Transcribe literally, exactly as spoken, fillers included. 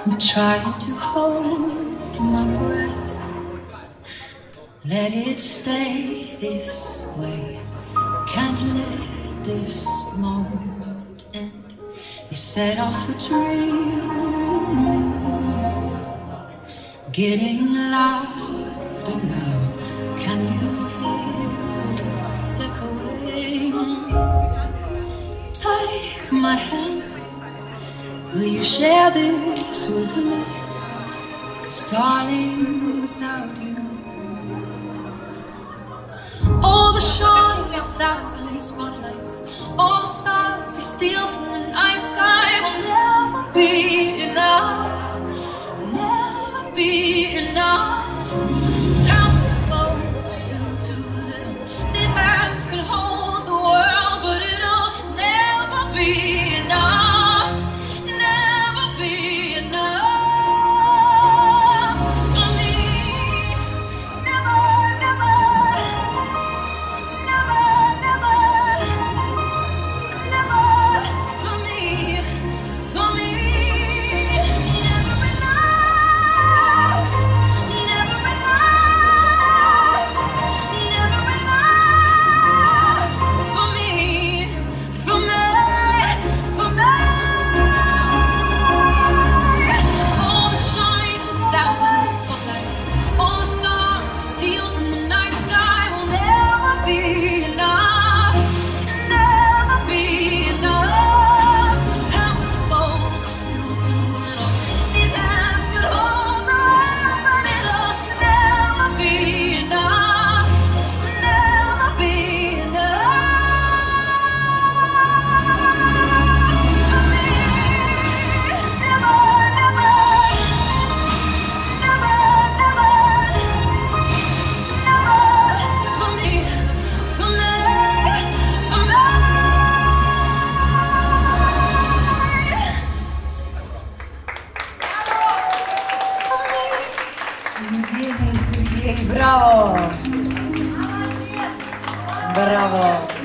I'm trying to hold my breath, let it stay this way. Can't let this moment end. You set off a dream, getting louder now. Can you hear it echoing? Take my hand. Will you share this with me? 'Cause darling, without you, all the shine of a thousand spotlights, all the stars we steal from the night sky will never be enough, never be enough. Tell me to go, still too little. These hands could hold the world, but it'll never be enough. Сергей, Сергей, браво! Браво!